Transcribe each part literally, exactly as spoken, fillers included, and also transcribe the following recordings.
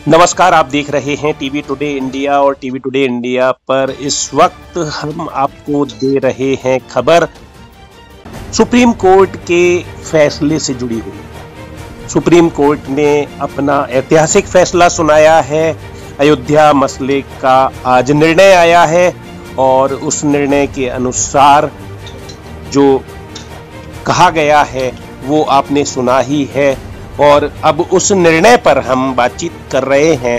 नमस्कार, आप देख रहे हैं टीवी टुडे इंडिया और टीवी टुडे इंडिया पर इस वक्त हम आपको दे रहे हैं खबर सुप्रीम कोर्ट के फैसले से जुड़ी हुई। सुप्रीम कोर्ट ने अपना ऐतिहासिक फैसला सुनाया है। अयोध्या मसले का आज निर्णय आया है और उस निर्णय के अनुसार जो कहा गया है वो आपने सुना ही है और अब उस निर्णय पर हम बातचीत कर रहे हैं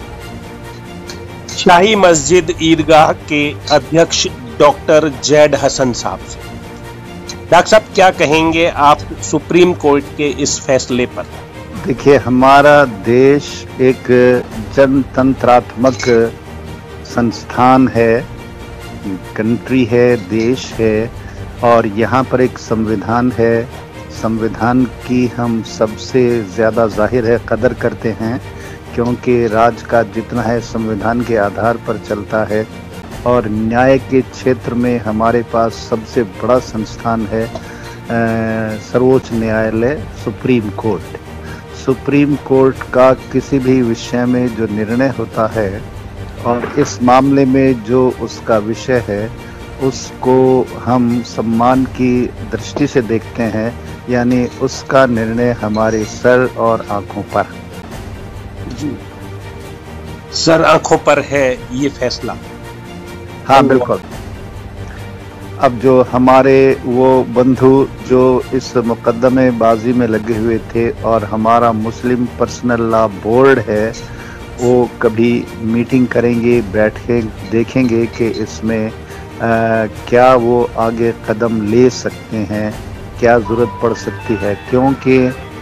शाही मस्जिद ईदगाह के अध्यक्ष डॉक्टर जैद हसन साहब से। डॉक्टर साहब, क्या कहेंगे आप सुप्रीम कोर्ट के इस फैसले पर? देखिए, हमारा देश एक जनतंत्रात्मक संस्थान है, कंट्री है, देश है और यहाँ पर एक संविधान है। संविधान की हम सबसे ज़्यादा जाहिर है कदर करते हैं, क्योंकि राज का जितना है संविधान के आधार पर चलता है और न्याय के क्षेत्र में हमारे पास सबसे बड़ा संस्थान है सर्वोच्च न्यायालय सुप्रीम कोर्ट। सुप्रीम कोर्ट का किसी भी विषय में जो निर्णय होता है और इस मामले में जो उसका विषय है उसको हम सम्मान की दृष्टि से देखते हैं, यानी उसका निर्णय हमारे सर और आंखों पर। जी, सर आंखों पर है ये फैसला। हाँ बिल्कुल। अब जो हमारे वो बंधु जो इस मुकदमे बाजी में लगे हुए थे और हमारा मुस्लिम पर्सनल लॉ बोर्ड है, वो कभी मीटिंग करेंगे, बैठ के देखेंगे कि इसमें आ, क्या वो आगे कदम ले सकते हैं, क्या ज़रूरत पड़ सकती है, क्योंकि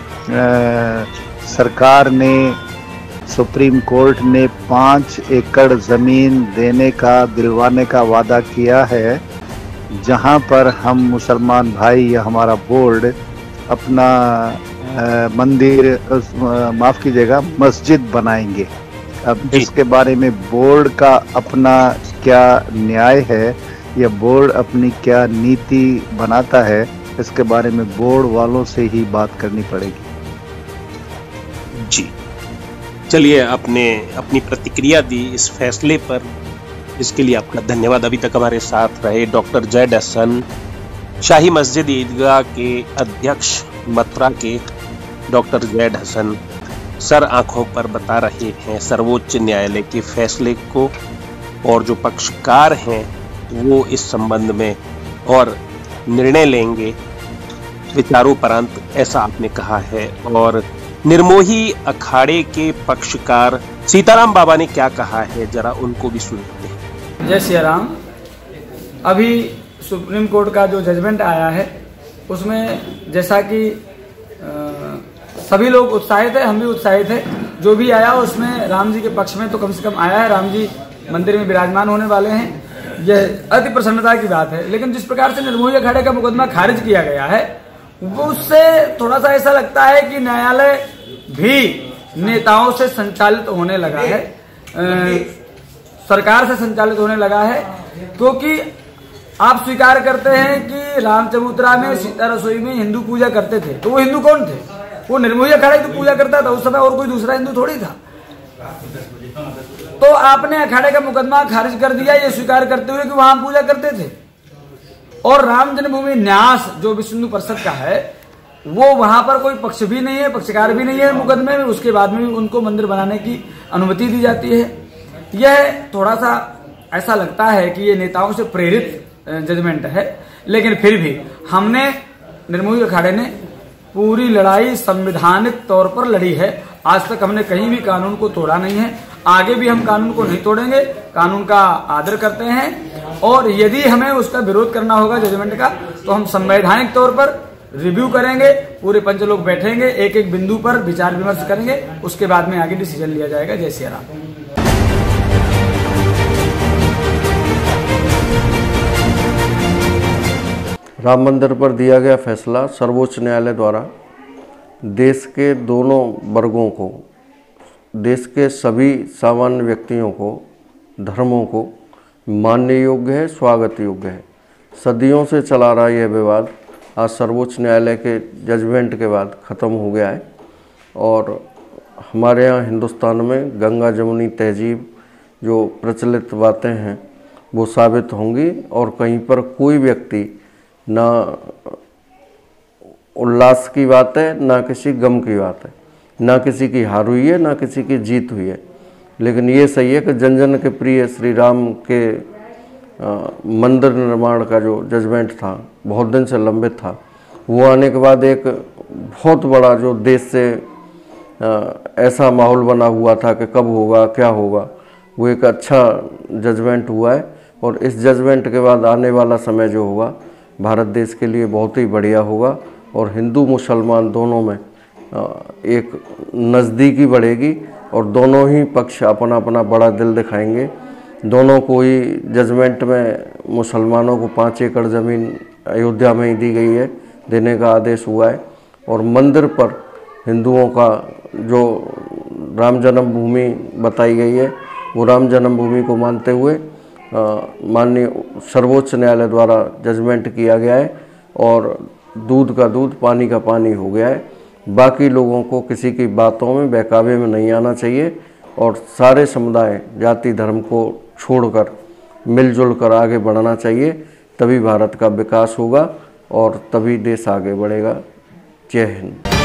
सरकार ने, सुप्रीम कोर्ट ने पाँच एकड़ ज़मीन देने का, दिलवाने का वादा किया है, जहां पर हम मुसलमान भाई या हमारा बोर्ड अपना आ, मंदिर, माफ़ कीजिएगा, मस्जिद बनाएंगे। अब इसके बारे में बोर्ड का अपना क्या न्याय है या बोर्ड अपनी क्या नीति बनाता है, इसके बारे में बोर्ड वालों से ही बात करनी पड़ेगी। जी, चलिए, आपने अपनी प्रतिक्रिया दी इस फैसले पर, इसके लिए आपका धन्यवाद। अभी तक हमारे साथ रहे डॉक्टर जैद हसन, शाही मस्जिद ईदगाह के अध्यक्ष मथुरा के डॉक्टर जैद हसन, सर आंखों पर बता रहे हैं सर्वोच्च न्यायालय के फैसले को और जो पक्षकार हैं वो इस संबंध में और निर्णय लेंगे विचारोपरांत, ऐसा आपने कहा है। और निर्मोही अखाड़े के पक्षकार सीताराम बाबा ने क्या कहा है, जरा उनको भी सुनते हैं। जय श्री राम। अभी सुप्रीम कोर्ट का जो जजमेंट आया है उसमें जैसा कि सभी लोग उत्साहित है, हम भी उत्साहित है। जो भी आया उसमें राम जी के पक्ष में तो कम से कम आया है। राम जी मंदिर में विराजमान होने वाले हैं, यह अति प्रसन्नता की बात है। लेकिन जिस प्रकार से निर्मोही अखाड़े का मुकदमा खारिज किया गया है वो उससे थोड़ा सा ऐसा लगता है कि न्यायालय भी नेताओं से संचालित होने लगा है, आ, सरकार से संचालित होने लगा है। क्योंकि आप स्वीकार करते हैं कि राम चबूतरा में, सीता रसोई में हिंदू पूजा करते थे, तो वो हिंदू कौन थे? वो निर्मोही अखाड़े की पूजा करता था उस समय, और कोई दूसरा हिंदू थोड़ी था। तो आपने अखाड़े का मुकदमा खारिज कर दिया ये स्वीकार करते हुए कि वहां पूजा करते थे। और राम जन्मभूमि न्यास जो विश्व हिंदू परिषद का है वो वहां पर कोई पक्ष भी नहीं है, पक्षकार भी नहीं है मुकदमे में। उसके बाद में भी उनको मंदिर बनाने की अनुमति दी जाती है। यह थोड़ा सा ऐसा लगता है कि ये नेताओं से प्रेरित जजमेंट है, लेकिन फिर भी हमने, निर्मोही अखाड़े ने पूरी लड़ाई संवैधानिक तौर पर लड़ी है। आज तक हमने कहीं भी कानून को तोड़ा नहीं है, आगे भी हम कानून को नहीं तोड़ेंगे, कानून का आदर करते हैं। और यदि हमें उसका विरोध करना होगा जजमेंट का, तो हम संवैधानिक तौर पर रिव्यू करेंगे, पूरे पंच लोग बैठेंगे, एक एक बिंदु पर विचार विमर्श करेंगे, उसके बाद में आगे डिसीजन लिया जाएगा। जय श्री राम। राम मंदिर पर दिया गया फैसला सर्वोच्च न्यायालय द्वारा देश के दोनों वर्गों को, देश के सभी सामान्य व्यक्तियों को, धर्मों को मानने योग्य है, स्वागत योग्य है। सदियों से चला रहा यह विवाद आज सर्वोच्च न्यायालय के जजमेंट के बाद ख़त्म हो गया है और हमारे यहाँ हिंदुस्तान में गंगा जमुनी तहजीब जो प्रचलित बातें हैं वो साबित होंगी और कहीं पर कोई व्यक्ति ना उल्लास की बात है ना किसी गम की बात है, ना किसी की हार हुई है ना किसी की जीत हुई है। लेकिन ये सही है कि जन जन के प्रिय श्री राम के आ, मंदिर निर्माण का जो जजमेंट था बहुत दिन से लंबित था, वो आने के बाद एक बहुत बड़ा जो देश से आ, ऐसा माहौल बना हुआ था कि कब होगा क्या होगा, वो एक अच्छा जजमेंट हुआ है। और इस जजमेंट के बाद आने वाला समय जो होगा भारत देश के लिए बहुत ही बढ़िया होगा और हिंदू मुसलमान दोनों में एक नज़दीकी बढ़ेगी और दोनों ही पक्ष अपना अपना बड़ा दिल दिखाएंगे। दोनों को ही जजमेंट में मुसलमानों को पाँच एकड़ ज़मीन अयोध्या में ही दी गई है, देने का आदेश हुआ है। और मंदिर पर हिंदुओं का जो राम जन्मभूमि बताई गई है वो राम जन्मभूमि को मानते हुए माननीय सर्वोच्च न्यायालय द्वारा जजमेंट किया गया है और दूध का दूध पानी का पानी हो गया है। बाकी लोगों को किसी की बातों में बहकावे में नहीं आना चाहिए और सारे समुदाय जाति धर्म को छोड़कर मिलजुल कर आगे बढ़ना चाहिए, तभी भारत का विकास होगा और तभी देश आगे बढ़ेगा। जय हिंद।